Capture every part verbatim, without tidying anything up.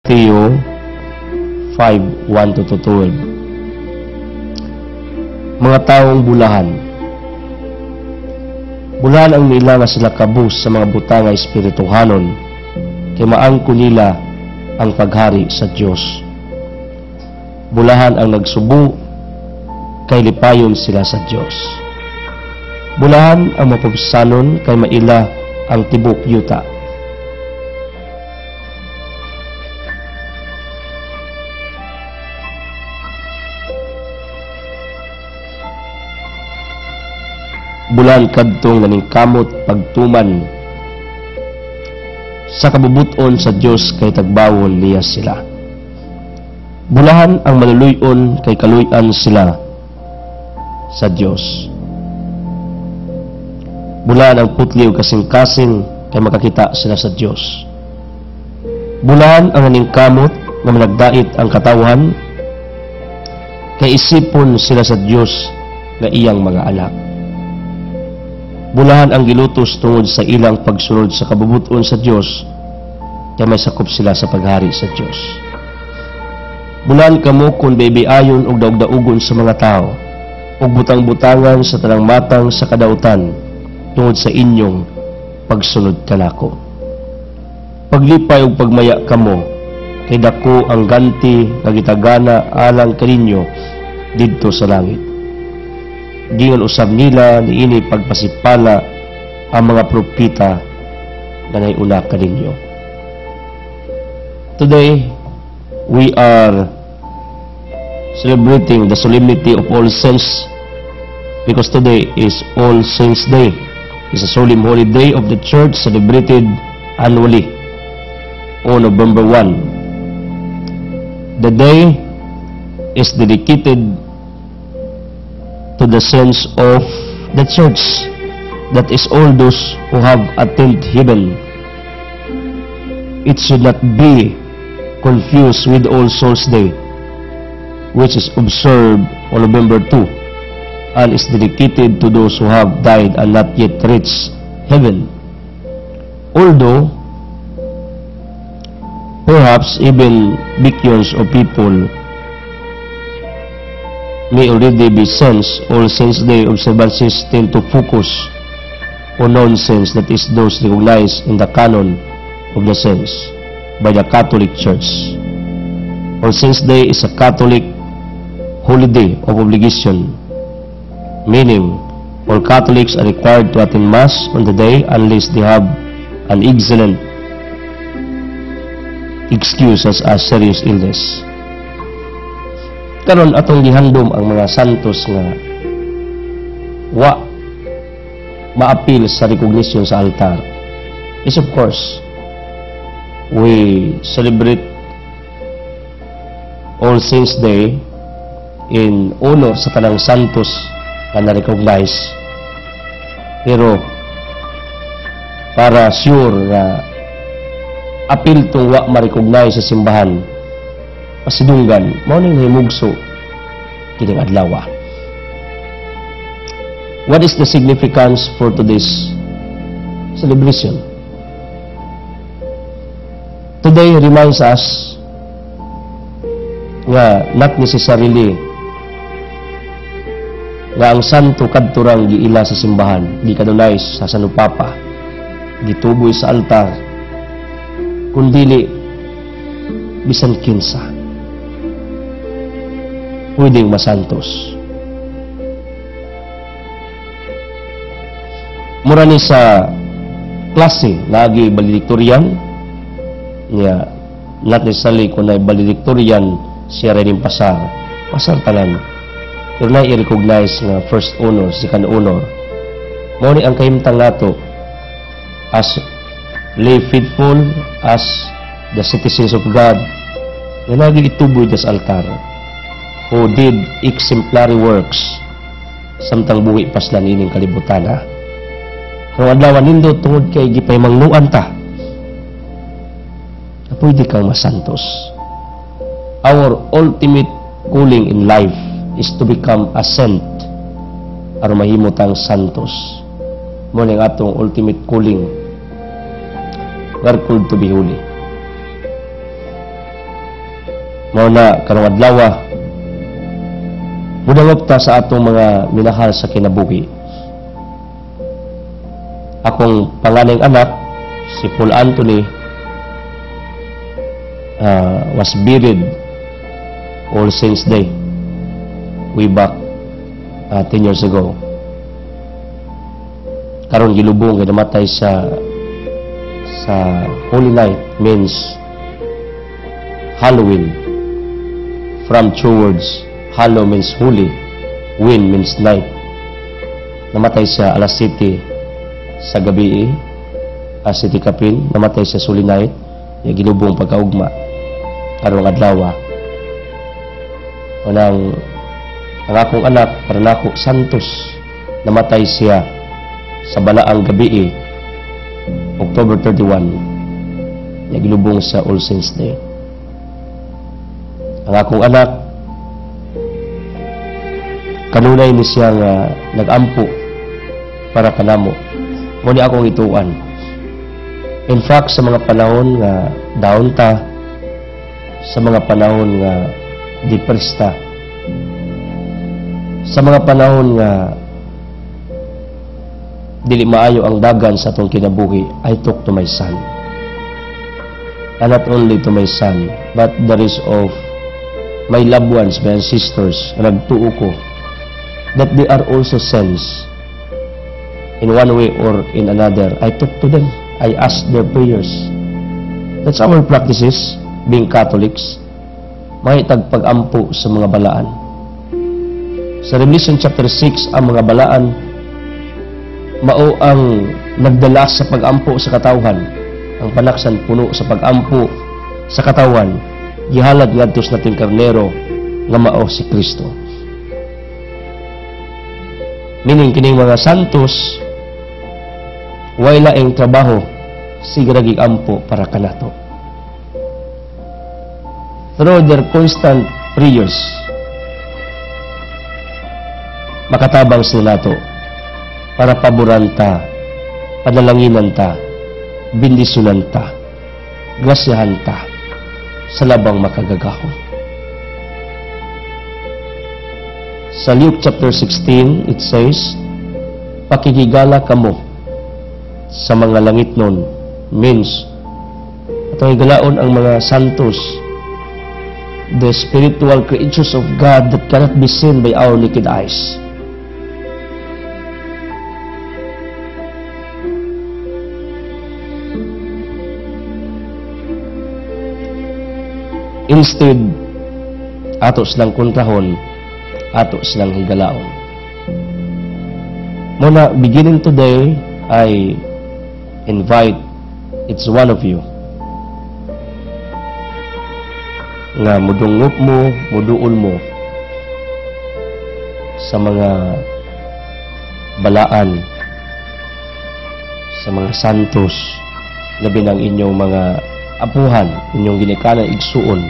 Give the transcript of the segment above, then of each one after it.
Mateo five, one to twelve. Mga taong bulahan. Bulahan ang nila nga sila kabus sa mga butang nga espirituhanon, kay maangko nila ang paghari sa Dios. Bulahan ang nagsubo, kay lipayon sila sa Dios. Bulahan ang mapagsanon, kay maila ang tibok yuta. Bulan kadtong naning kamot pagtuman sa kabubuton sa Dios, kay tagbawon niya sila. Bulahan ang maluluyon, kay kaluyan sila sa Dios. Bulahan ang putliw kasing-kasing, kay makakita sila sa Dios. Bulahan ang naning kamot nga managdait ang katawhan, kay isipon sila sa Dios nga iyang mga anak. Bulahan ang gilutos tungod sa ilang pagsunod sa kabubuton sa Dios, kay may sakop sila sa paghari sa Dios. Bulahan kamo kung baibayon og daog-daugon sa mga tao, ug butang-butangan sa tanang matang sa kadautan tungod sa inyong pagsunod kanako. Paglipay ug pagmaya kamo, kay dako ang ganti nga gitagana alang kaninyo didto sa langit. Gingon usab nila niini pagpasipala ang mga propeta nga naiuna kaninyo. Today, we are celebrating the solemnity of All Saints, because today is All Saints Day. It's a solemn holy day of the Church celebrated annually on November first. The day is dedicated to the saints of the Church, that is all those who have attained heaven. It should not be confused with All Souls Day, which is observed on November second and is dedicated to those who have died and not yet reached heaven. Although perhaps even billions of people may already be saints, All Saints Day observances tend to focus on nonsense, that is those recognized in the canon of the saints by the Catholic Church. All Saints Day is a Catholic holiday of obligation, meaning all Catholics are required to attend Mass on the day unless they have an excellent excuse as a serious illness. Karon atong gihandom ang mga santos nga wa maapil sa recognition sa altar is, of course, we celebrate All Saints Day in honor sa tanang santos na na-recognize, pero para sure nga apil tong wa ma-recognize sa simbahan, pasidunggan mao ning himugso kining adlaw. What is the significance for today's celebration? Today reminds us nga not necessarily nga ang santo kadturang giila sa simbahan, di kanunay sa sanupapa, gituboy sa altar, kundili bisan kinsa pwedeng masantos. Mura ni sa klase lagi valedictorian niya, not necessarily kung na valedictorian siya rin pasar pasar tanan, pero na i-recognize nga first honor, second honor. Mao ni ang kahimtang nato as lay faithful, as the citizens of God, nga lagi ituboy sa altar, who did exemplary works samtang buhi paslan ining kalibutan. Ha? Kung adlawan nindo tungod kay gipay mangnuan ta, pwede kang masantos. Our ultimate calling in life is to become a saint, aron mahimo tang santos. Mo ning atong ultimate calling. We are called to be holy. Mao na karong adlaw mudangop ta sa atong mga minahal sa kinabuhi. Akong panganayng anak si Paul Anthony uh, was buried All Saints Day way back uh, ten years ago. Karon gilubong kay namatay sa sa Holy Night, means Halloween. From two words, Hallow means holy, Win means night. Namatay siya alas siyete sa gabi, uh, City Kapin. Namatay siya Holy Night, yung ginubong pagkaugma karong adlaw. Unang ang akong anak Paranaco Santos, namatay siya sa balaang gabi, October thirty-first, yung ginubong sa All Saints Day. Ang akong anak kanunay ni siya nga nag-ampo para kanamo. Muni akong ituan. In fact, sa mga panahon nga down ta, sa mga panahon nga depressed ta, sa mga panahon nga dili maayo ang dagan sa atong kinabuhi, I talk to my son. And not only to my son, but the rest of my loved ones, my sisters, nagtuo ko that they are also sons in one way or in another. I talk to them. I ask their prayers. That's our practices, being Catholics. Mahitag pag-ampo sa mga balaan. Sa Revelation chapter six, ang mga balaan mao ang nagdala sa pag-ampo sa katawhan. Ang panaksan puno sa pag-ampo sa katawhan, gihalad ngadto sa nating karnero nga mao si Kristo. Meaning kining mga santos way laing trabaho sigra gigampo para kanato. Through their constant prayers, makatabang sila nato para paboran ta, padalanginan ta, bendisyonan ta, grasyahan ta sa labang makagagahon. Sa Luke chapter sixteen, it says, pakikigala kamo sa mga langit nun, means atong igalaon ang mga santos, the spiritual creatures of God that cannot be seen by our naked eyes. Instead, ato silang kontrahon, ato silang higalaon. Muna, beginning today, I invite each one of you nga mudungop mo, muduol mo sa mga balaan, sa mga santos, labi ng inyong mga apuhan, inyong ginikanan igsuon,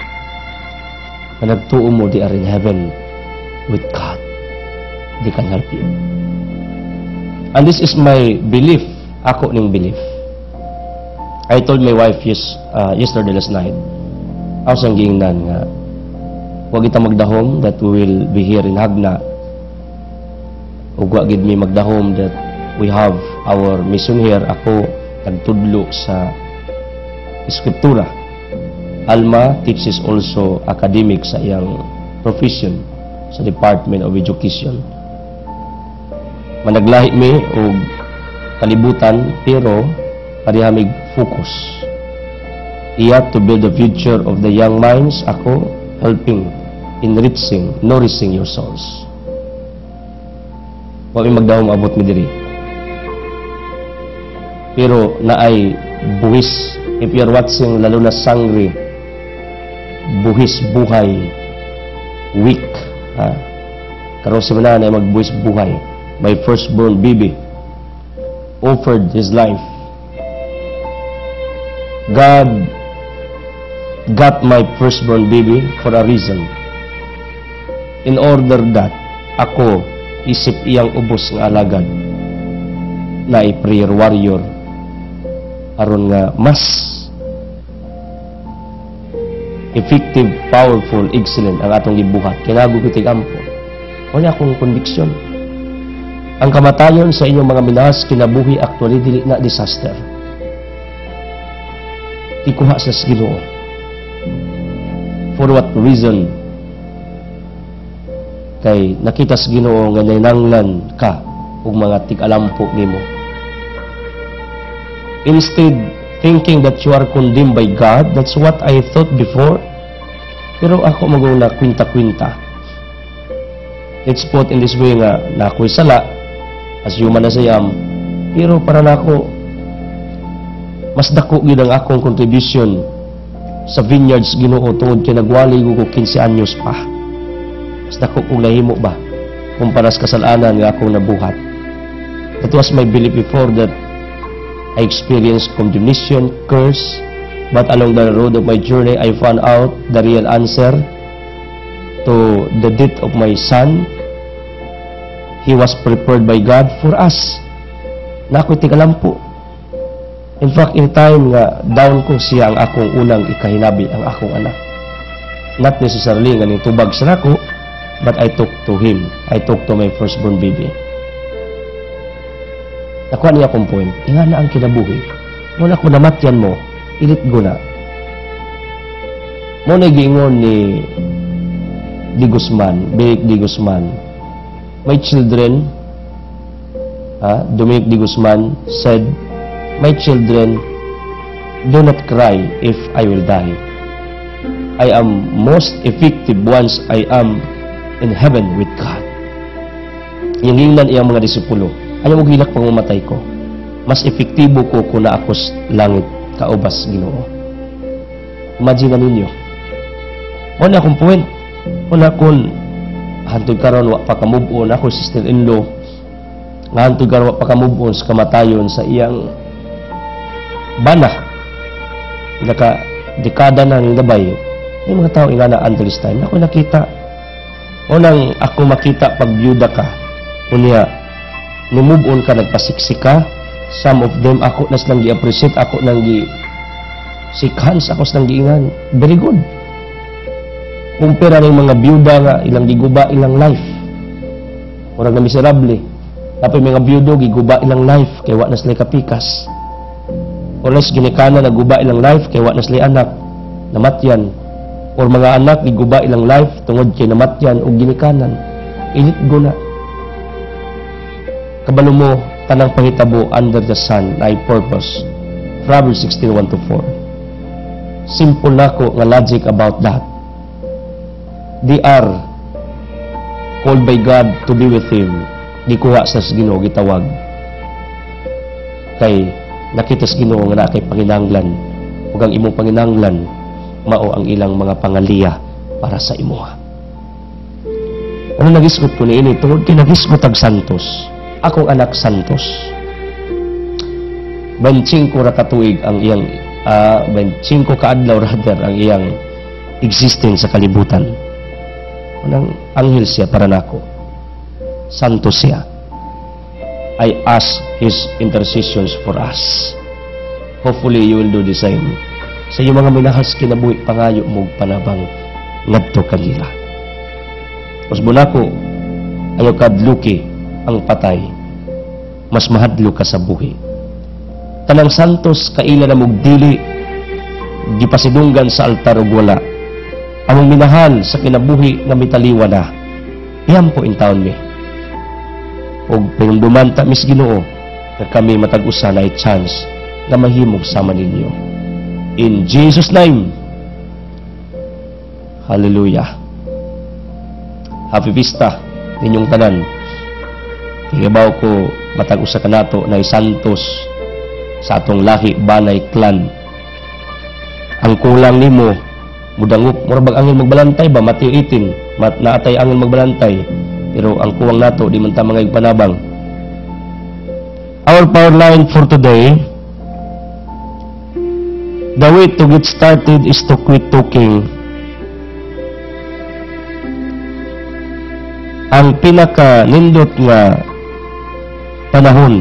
na nagtuo mo, they are in heaven with God. They can help you. And this is my belief. Ako ning belief. I told my wife yes, uh, yesterday last night, ako sang giingnan nga, huwag kita magdahom that we will be here in Hagna. Ug wa gid mi magdahom that we have our mission here. Ako nagtudlo sa Eskriptura. Alma teaches also academic sa iyang profession sa Department of Education. Managlahi mi og kalibutan, pero parihamig focus. Iya to build the future of the young minds. Ako helping, enriching, nourishing your souls. Wa mi magdahom abot mi diri. Pero naay buhis. If you're watching lalo na Sangre, buhis buhay, weak. Ha? Karon si mana na magbuhis buhay. My firstborn baby offered his life. God got my firstborn baby for a reason. In order that ako isip iyang ubos nga alagad na i-prayer warrior aron nga mas effective, powerful, excellent ang atong gibuhat. Kinago ko tigampo. Wala akong conviction. Ang kamatayon sa inyong mga minahas kinabuhi actually dili na disaster. Ikuha sa Ginoo. For what reason? Kay nakita sa Ginoo nga nainanglan ka ug mga tig-alampo nimo. Instead thinking that you are condemned by God, that's what I thought before. Pero ako magong na kwinta-kwinta. Let's put in this way nga na ako'y sala as human as I am, pero para na ako mas dako gid ang akong contribution sa vineyards Ginoo tungod kay nagwali ko fifteen anyos pa. Mas dako kong nahimo ba kumpara sa kasalanan nga akong nabuhat. That was my belief before, that I experienced condemnation, curse, but along the road of my journey I found out the real answer to the death of my son. He was prepared by God for us. Na ako'y tigalampo. In fact, in time nga down ko siya ang akong unang ikahinabi, ang akong anak. Not necessarily nga ning tubag sa nako, but I talk to him. I talk to my firstborn baby. Nakuha niya akong point. Inga na ang kinabuhi. Muna ko namatyan mo, ilit go na. Muna giingon ni Di Guzman, Big Di Guzman, my children, uh, Dominic Di Guzman said, my children, do not cry if I will die. I am most effective once I am in heaven with God. Yung hingnan iyang mga disipulo, ayaw mo gilak pang mamatay ko. Mas epektibo ko kung na ako sa langit, kaubas Ginoo. Imagine na ninyo. Wala akong point. Wala akong hantod karon wa pa ka-move on ako sister-in-law. Nga hantod karon wa pa ka-move on sa kamatayon sa iyang bana. Naka dekada na ning gabay. May mga tao ingana until this time. Ako nakita. Unang ako makita pag byuda ka. Unya, ni-move on ka, nagpasiksik ka. Some of them, ako nas nang gi-appreciate, ako nang gi-sikhans, ako nang giingan. Very good. Kumpira ng mga byuda nga, ilang giguba, ilang life. Orang na miserable. Tapos mga byudo, giguba ilang life, kaya wa na sila kapikas. Oras ginikana, naguba ilang life, kaya wa na sila anak, namatyan. Or mga anak, giguba ilang life, tungod kay namatyan, o ginikanan. Ilit go na. Kabalo mo, tanang pangitabo under the sun, na purpose. Proverbs sixteen, one to four. Simple na ko nga logic about that. They are called by God to be with Him. Di kuha sa Ginoo gitawag. Kay nakita sa Ginoo nga na kay panginanglan. Ug ang imong panginanglan mao ang ilang mga pangaliya para sa imuha. Ano nagisgot ko ni ini tungod kay nagisgot ag santos. Akong anak santos. twenty-five ra ka tuig ang iyang uh, twenty-five ka adlaw rather ang iyang existence sa kalibutan. Anang anghel siya para nako. Santo siya. I ask His intercessions for us. Hopefully you will do the same. Sa iyong mga minahas kinabuhi pangayo mo panabang ngadto kanila. Usbo nako ayaw kadluki ang patay. Mas mahadlo ka sa buhi. Tanang santos kaila na mugdili gipasidunggan sa altar ug wala. Among minahal sa kinabuhi nga mitaliwa na. Iyan po in taon mi. O pinumduman ta mis Ginoo na kami matag-usa na chance na mahimong sama ninyo. In Jesus' name. Hallelujah. Happy Vista ninyong tanan. Ibaw ko matag-usa ka nato na santos sa atong lahi banay clan. Ang kulang nimo mudangup murag angin magbalantay ba Matthew eighteen mat naatay angin magbalantay pero ang kuwang nato di man ta mga igpanabang. Our power line for today, the way to get started is to quit talking. Ang pinaka nindot nga panahon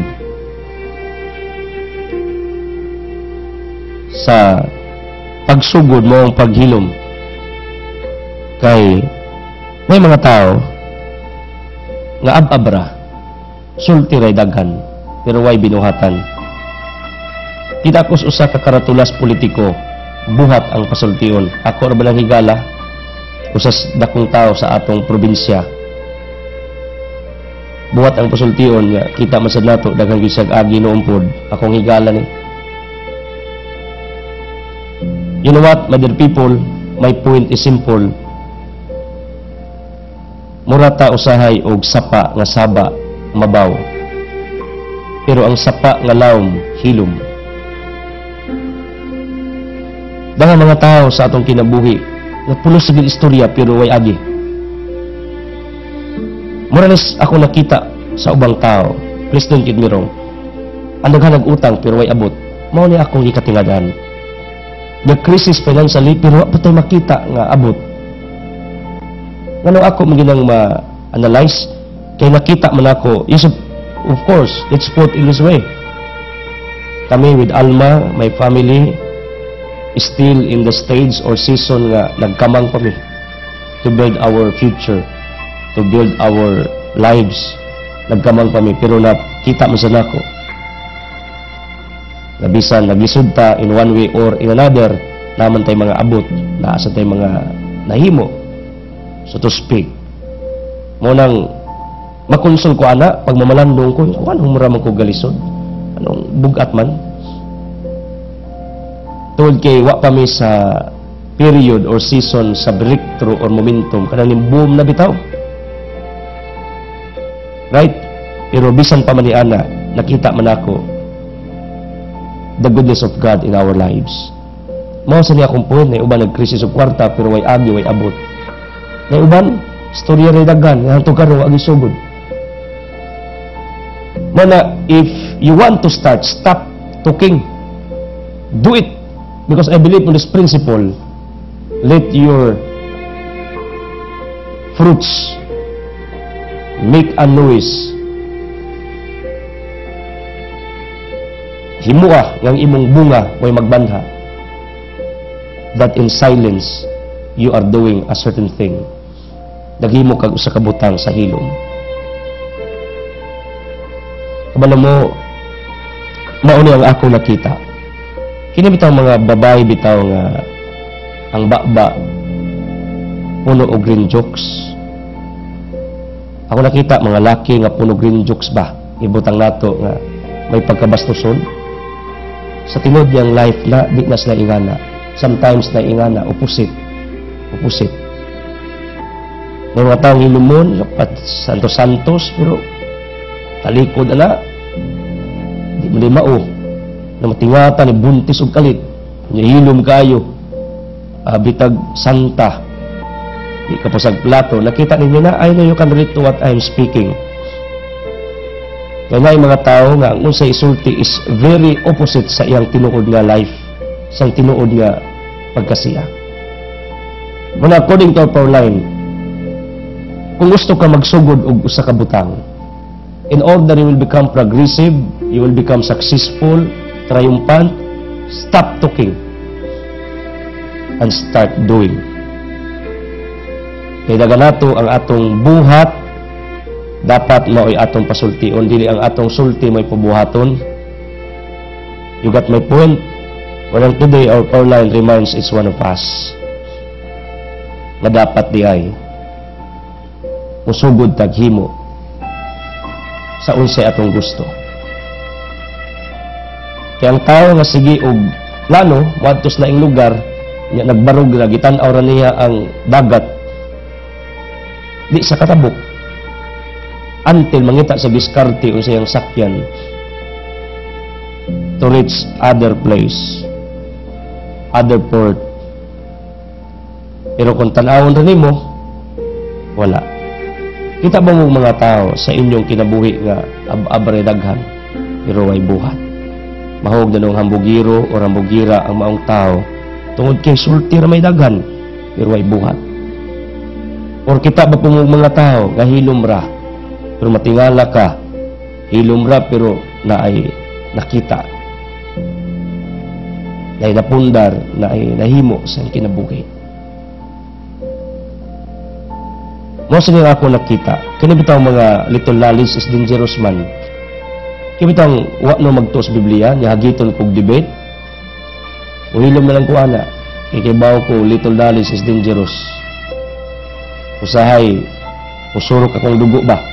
sa pagsugod mo ang paghilom Kay may mga tao nga ab-abra, sulti ray daghan, pero way binuhatan. Kita ko usa ka karatulas politiko, buhat ang pasultion. Ako ra balang higala, usas dakong tao sa atong probinsya. Buhat ang pasultion nga kita masad nato daghang gisag agi noong pod. Akong higala ni. You know what, my dear people, my point is simple. Murata usahay og sapa nga saba mabaw. Pero ang sapa nga lawom hilom. Daghang mga tao sa atong kinabuhi nga puno sa istorya pero way agi. Moralis ako nakita sa ubang tao, please don't get me wrong. Ang daghan nag-utang pero way abot. Mao ni akong ikatingadan. The crisis financially pero wa pa tayo makita nga abot. Ngano ako maginang ma-analyze kay nakita man ako. Yes, of, of course, let's put in this way. Kami with Alma, my family, still in the stage or season nga nagkamang kami to build our future, to build our lives. Nagkamang kami pero nakita mo sa nako. Nabisan, naglisod ta in one way or in another, naman tayo mga abot, naasa tayo mga nahimo, so to speak. Munang makonsul ko ana, pag mamalandong ko, kung anong maramang ko galisod, anong bugat man. Tungod kay wa pa mi sa period or season sa breakthrough or momentum, kanang yung boom na bitaw. Right? Pero bisan pa man ni ana, nakita man ako the goodness of God in our lives. Mao sa niya akong point, na uban nag-crisis of kwarta, pero way agi, way abot. Na uban, storya rin daghan, nga hantong karon agi sugod. Mao na, if you want to start, stop talking. Do it. Because I believe in this principle, let your fruits make a noise. Himua ng imong bunga may magbanha, that in silence you are doing a certain thing. Naghimo kag usa ka butang sa hilom. Kabalo mo, mauni ang ako nakita. Kini bitaw mga babae bitaw nga ang bakba puno og green jokes. Ako nakita mga laki nga puno green jokes ba, ibutang nato nga may pagkabastuson. Sa tinod niyang life na, di na sila ingana. Sometimes na ingana, opposite. Opposite. May mga taong hilumon, at santos-santos, pero talikod na, di mo limao. Na matingatan, ni buntis o kalit. Niya hilom kayo. Uh, bitag santa. Di ka po sa plato. Nakita ninyo na, I know you can relate to what I'm speaking. Kaya nga yung mga tao nga ang unsay isulti is very opposite sa iyang tinuod nga life, sa tinuod nga pagkasiya. Muna according to our power line, kung gusto ka magsugod og usa ka butang, in order you will become progressive, you will become successful, triumphant, stop talking and start doing. Kaya daga nato ang atong buhat dapat mao'y atong pasultion, dili ang atong sulti may pabuhaton. You got my point? Well, today our power line reminds each one of us na dapat di ay musugod taghimo sa unsay atong gusto. Kaya ang tao nga sige og plano moadtos na ing lugar, nya nagbarog na gitan-aw ra niya ang dagat, di sa katabok until mangita sa diskarte o siyang sakyan to reach other place, other port. Pero kung tanawon rin mo, wala. Kita ba mo mga tao sa inyong kinabuhi nga ab-abre daghan, pero ay buhat? Mahog na nung hambugiro o hambugira ang maong tao, tungod kay sulti ra may daghan, pero ay buhat. Or kita ba po mga tao, gahilom ra, pero matingala ka, hilom ra pero na ay nakita, na ay napundar, na ay nahimo sa kinabuhi. Mo sa nga ako nakita, kini bitaw mga little lollies is dangerous man. Kini bitaw wa no magtuos Biblia, nya hagiton kog debate. Uhilom na lang ko ana. Ikibaw ko little lollies is dangerous. Usahay usurok akong dugo ba?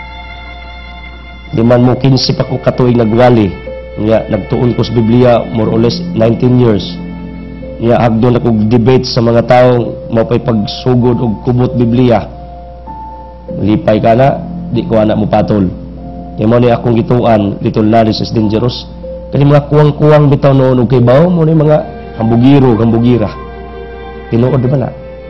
Di man mo kinsi pa ko katuig nagwali. Nya nagtuon ko sa Biblia more or less nineteen years. Nya agdon ako debate sa mga tawo mapay pagsugod og kubot Biblia. Lipay ka na, di ko anak mo patol. Kaya mo ni akong gituan, little lollies is dangerous. Kasi mga kuwang-kuwang bitaw noon og kay bawo mo ni mga hambugiro, hambugira. Tinuod ba na?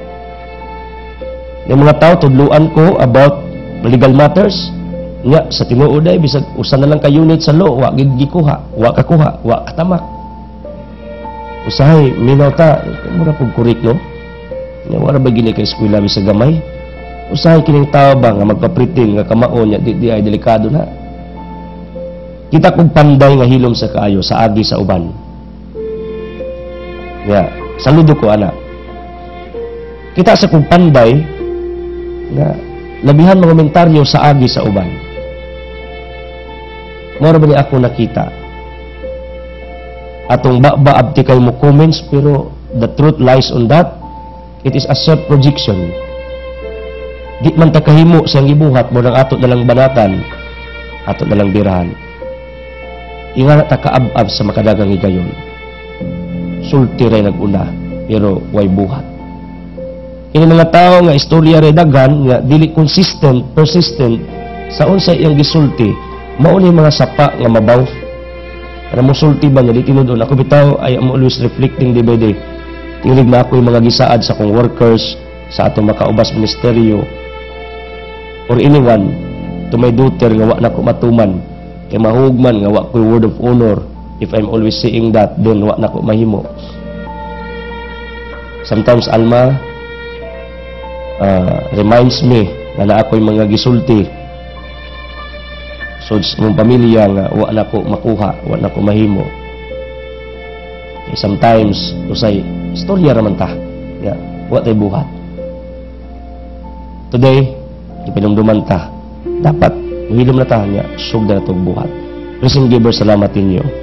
Yung mga tao tudluan ko about legal matters. Nga sa tinuod ay bisag usa na lang ka unit sa law, wa gid gikuha, wa ka kuha, wa katamak. Usahay minaw ta, mura pug kurik no. Nga wala ba gini kay eskwela bisag gamay? Usahay kining tao ba nga magpapriting nga kamaon nya di, di ay delikado na. Kita kog panday nga hilom sa kaayo sa agi sa uban. Ya, saludo ko ana. Kita sa kog panday nga labihan mga komentaryo sa agi sa uban. Mora ba ni ako nakita? Atong ba abti kay mo comments pero the truth lies on that. It is a self-projection. Di man ta kahimo sa gibuhat mo nang ato nalang banatan, ato nalang birahan. Ingana ta kaab-ab sa makadagang higayon. Sulti ray naguna, pero way buhat. Ini mga tao nga istorya ray daghan nga dili consistent, persistent sa unsay iyang gisulti, mao ni mga sapa nga mabaw. Para mo sulti ba nga di tinudon ako bitaw I am always reflecting day by day. Tinglig na ako yung mga gisaad sa akong workers, sa atong makaubas ministeryo, or anyone to my daughter nga wa na ko matuman kay mahugman nga wa ko word of honor. If I'm always saying that, then wa na ko mahimo. Sometimes Alma uh, reminds me nga na ako'y mga gisulti so sa mong pamilya nga wa na ko makuha, wa na ko mahimo. Okay, sometimes usay istorya raman ta, yeah, wa tay buhat. Today ipinumduman ta, dapat uhilom na ta nga sugda na itong buhat. Praising Giver, salamat ninyo.